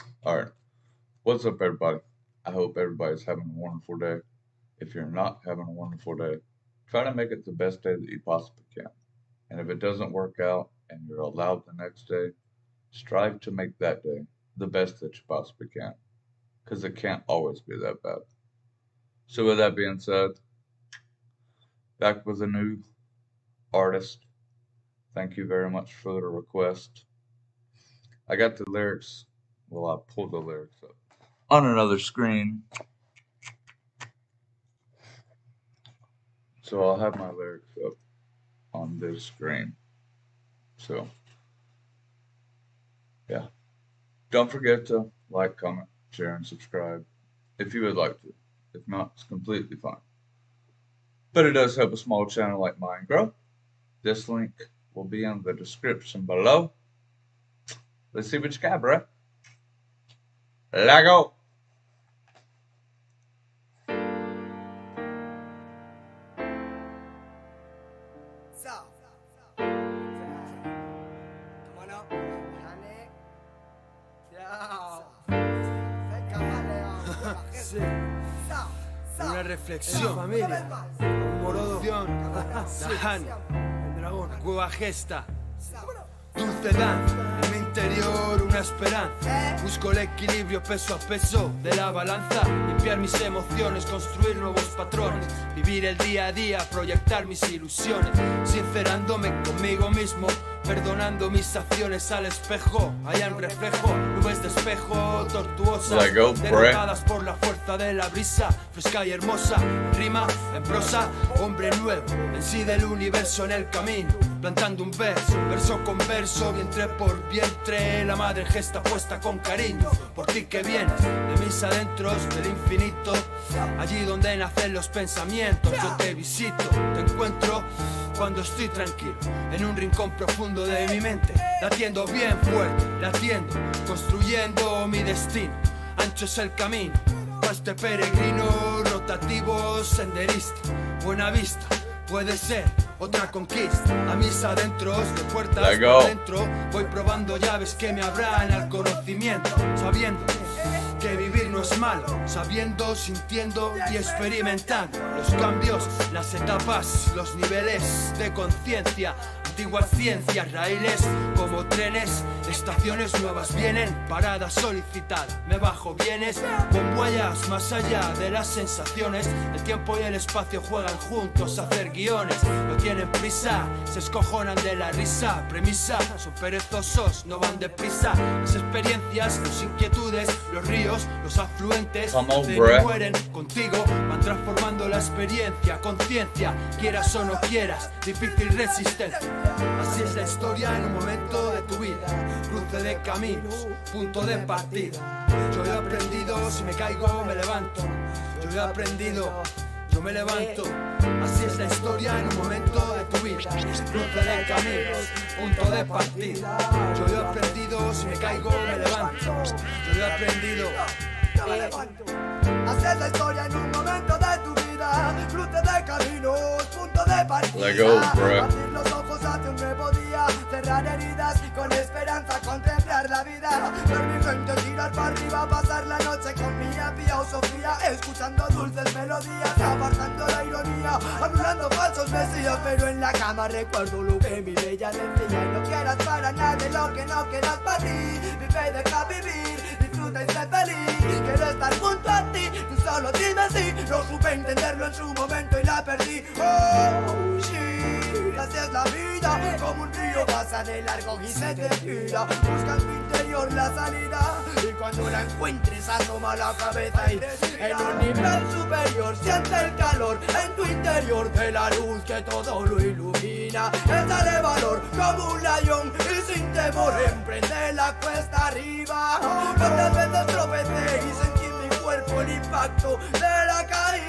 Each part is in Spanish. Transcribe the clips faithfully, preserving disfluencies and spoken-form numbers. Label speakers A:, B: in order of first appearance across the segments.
A: Alright, what's up, everybody? I hope everybody's having a wonderful day. If you're not having a wonderful day, try to make it the best day that you possibly can. And if it doesn't work out and you're allowed the next day, strive to make that day the best that you possibly can. Because it can't always be that bad. So, with that being said, back with a new artist. Thank you very much for the request. I got the lyrics. Well, I pulled the lyrics up on another screen. So I'll have my lyrics up on this screen. So, yeah. Don't forget to like, comment, share, and subscribe if you would like to. If not, it's completely fine. But it does help a small channel like mine grow. This link will be in the description below. Let's see what you got, bruh. Let go.
B: Sí. Una reflexión, familia. Un morodo. Dajani, el dragón. Cueva gesta. Dulce danza, en mi interior una esperanza. Busco el equilibrio peso a peso de la balanza. Limpiar mis emociones, construir nuevos patrones. Vivir el día a día, proyectar mis ilusiones. Sincerándome conmigo mismo, perdonando mis acciones al espejo. Allá en reflejo, nubes de espejo tortuosas,
A: go,
B: derrotadas por la fuerza de la brisa. Fresca y hermosa, en rima, en prosa. Hombre nuevo, en sí del universo en el camino. Plantando un verso, verso con verso, vientre por vientre. La madre gesta puesta con cariño. Por ti que vienes de mis adentros del infinito. Allí donde nacen los pensamientos. Yo te visito, te encuentro cuando estoy tranquilo, en un rincón profundo de mi mente, latiendo bien fuerte, latiendo, construyendo mi destino. Ancho es el camino, para este peregrino rotativo senderista. Buena vista, puede ser otra conquista. A mis adentros, de puertas para adentro, voy probando llaves que me abran al conocimiento, sabiendo que vivir no es malo, sabiendo, sintiendo y experimentando los cambios, las etapas, los niveles de conciencia. Antiguas ciencias, raíles como trenes, estaciones nuevas vienen, paradas solicitadas. Me bajo, vienes con huellas más allá de las sensaciones. El tiempo y el espacio juegan juntos a hacer guiones. No tienen prisa, se escojonan de la risa. Premisa, son perezosos, no van deprisa. Las experiencias, las inquietudes, los ríos, los afluentes
A: on,
B: no mueren contigo, van transformando la experiencia, conciencia, quieras o no quieras, difícil resistencia. Así es la historia en un momento de tu vida, cruce de caminos, punto de partida. Yo he aprendido, si me caigo me levanto. Yo he aprendido, yo me levanto. Así es la historia en un momento de tu vida, cruce de caminos, punto de partida. Yo he aprendido, si me caigo me levanto. Yo he aprendido, yo me levanto.
C: Así es la historia en un momento de tu vida, cruce de caminos, punto de partida.
A: Let go, bro.
C: Abrir los ojos hacia un nuevo día, cerrar heridas con esperanza, contemplar la vida. Ver mi frente tirar para arriba, pasar la noche con mi filosofía, escuchando dulces melodías, apartando la ironía, anulando falsos mesías. Pero en la cama recuerdo lo que mi bella decía: y no quieras para nadie lo que no quieras para ti. Vive y deja vivir, disfruta y sé feliz. Quiero estar junto a ti, tú solo dime si. No supe entenderlo en su momento y la perdí. Oh, sí, así es la vida. Como un río pasa de largo y se te tira. Busca en tu interior la salida, y cuando la encuentres asoma la cabeza y en un nivel superior siente el calor en tu interior de la luz que todo lo ilumina. Él dale valor como un león y sin temor emprende la cuesta arriba. Cuántas veces tropecé y sentí en mi cuerpo el impacto de la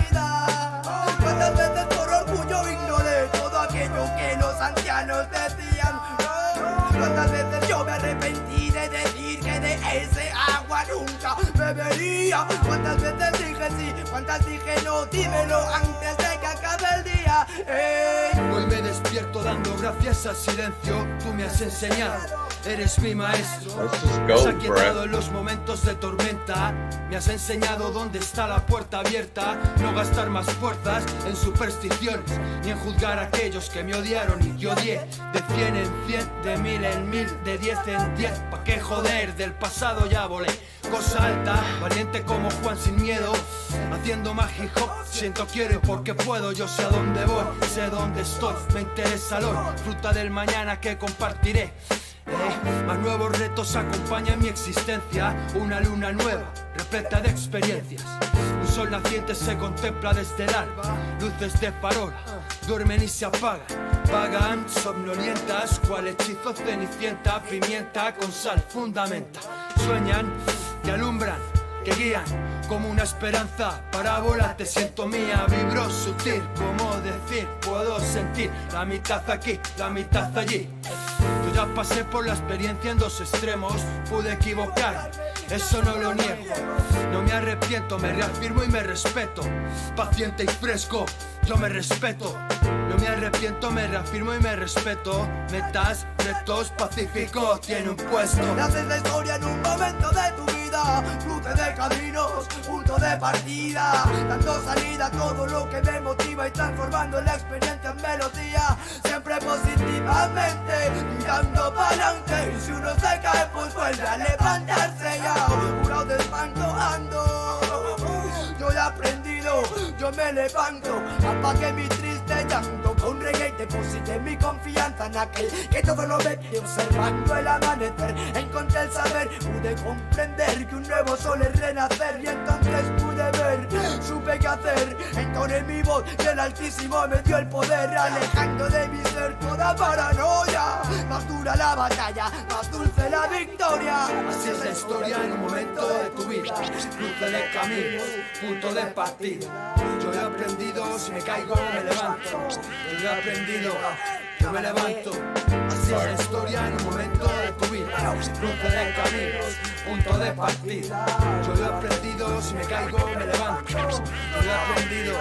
C: caída. Cuántas veces por orgullo ignoré todo aquello que los ancianos decían. Cuántas veces yo me arrepentí de decir que de ese agua nunca bebería. Cuántas veces dije sí, cuántas dije no, dímelo antes de que acabe el día. Ey.
B: Hoy me despierto dando gracias al silencio, tú me has enseñado eres mi maestro.
A: Let's just
B: Me has
A: go,
B: aquietado
A: bruh.
B: en los momentos de tormenta. Me has enseñado dónde está la puerta abierta. No gastar más fuerzas en supersticiones, ni en juzgar a aquellos que me odiaron y yo odié. De cien en cien, de mil en mil, de diez en diez. Pa' qué joder, del pasado ya volé. Cosa alta, valiente como Juan sin miedo, haciendo más hip hop. Siento, quiero y porque puedo. Yo sé a dónde voy, sé dónde estoy. Me interesa el hoy, fruta del mañana que compartiré. Eh, más nuevos retos acompañan mi existencia. Una luna nueva, repleta de experiencias. Un sol naciente se contempla desde el alba. Luces de farola, duermen y se apagan. Vagan, somnolientas, cual hechizo cenicienta. Pimienta con sal, fundamenta. Sueñan, que alumbran, que guían, como una esperanza, parábola, te siento mía, vibro sutil, como decir, puedo sentir, la mitad aquí, la mitad allí. Yo ya pasé por la experiencia en dos extremos, pude equivocar, eso no lo niego. No me arrepiento, me reafirmo y me respeto, paciente y fresco, yo me respeto. No me arrepiento, me reafirmo y me respeto. Metas, retos, pacífico, tiene un puesto.
C: Naces la historia en un momento de tu vida, cruce de caminos, punto de partida, dando salida a todo lo que me motiva y transformando la experiencia en melodía, siempre positivamente, mirando para adelante. Y si uno se cae, pues vuelve a levantarse ya, jurado de espanto ando. Yo he aprendido, yo me levanto, apagué mi triste llanto, con reggae deposité mi confianza en aquel que todo lo ve. Y observando el amanecer, encontré el saber, pude comprender que un nuevo sol es renacer. Y entonces pude ver, supe qué hacer, entoné mi voz y el Altísimo me dio el poder, alejando de mi ser toda paranoia. Más dura la batalla, más dulce la victoria.
B: Así es la historia en un momento de tu vida, cruce de caminos, punto de partida. Yo he aprendido, si me caigo me levanto. Yo he aprendido, yo me levanto. Así es la historia en un momento de tu vida, cruce de caminos, punto de partida. Yo he aprendido, si me caigo me levanto. Yo he aprendido.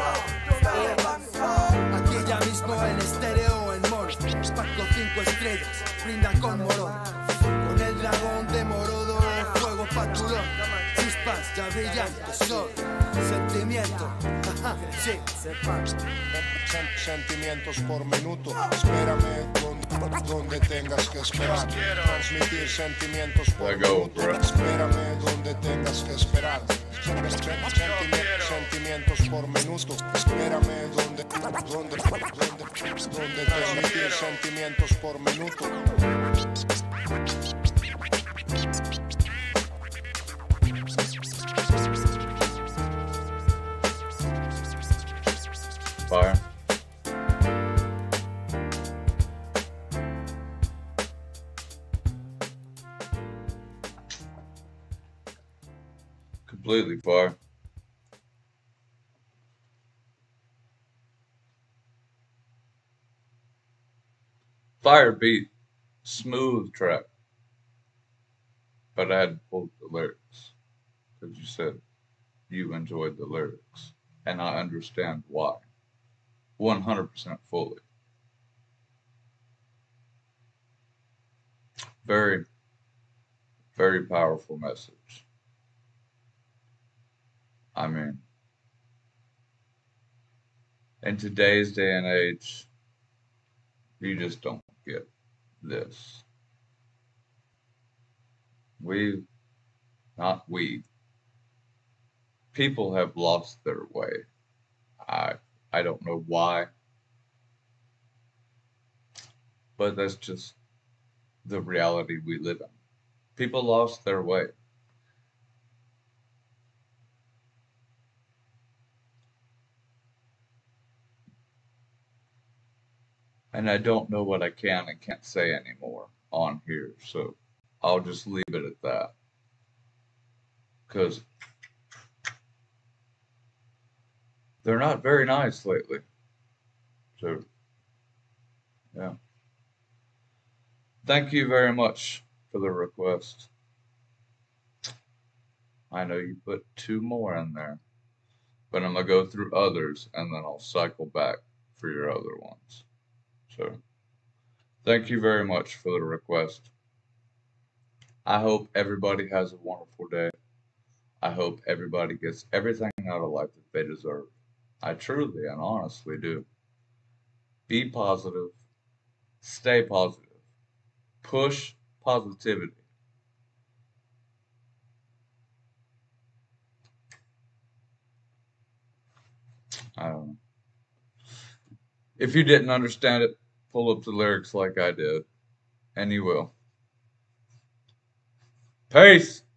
B: Aquí ya mismo en estéreo en mono, Paco cinco estrellas, brinda con morón. Con el dragón de Morodo, fuego patulón. Chispas ya brillantes son, sentimiento, sí.
D: Sentimientos por minuto, espérame donde, donde tengas que esperar. Transmitir sentimientos por
A: Let go,
D: minuto,
A: bro.
D: espérame donde tengas que esperar. Sentimi- Sentimientos por minuto, espérame donde, donde, donde, donde transmitir sentimientos por minuto.
A: Fire. Completely fire. Fire beat, smooth track. But I had to pull the lyrics because you said you enjoyed the lyrics, and I understand why. one hundred percent fully. Very, very powerful message. I mean, in today's day and age, you just don't get this. We, not we, people have lost their way. I I don't know why, but that's just the reality we live in. People lost their way. And I don't know what I can and can't say anymore on here, so I'll just leave it at that. Because they're not very nice lately. So, yeah. Thank you very much for the request. I know you put two more in there, but I'm going to go through others and then I'll cycle back for your other ones. So, thank you very much for the request. I hope everybody has a wonderful day. I hope everybody gets everything out of life that they deserve. I truly and honestly do. Be positive. Stay positive. Push positivity. I don't know. If you didn't understand it, pull up the lyrics like I did, and you will. Peace!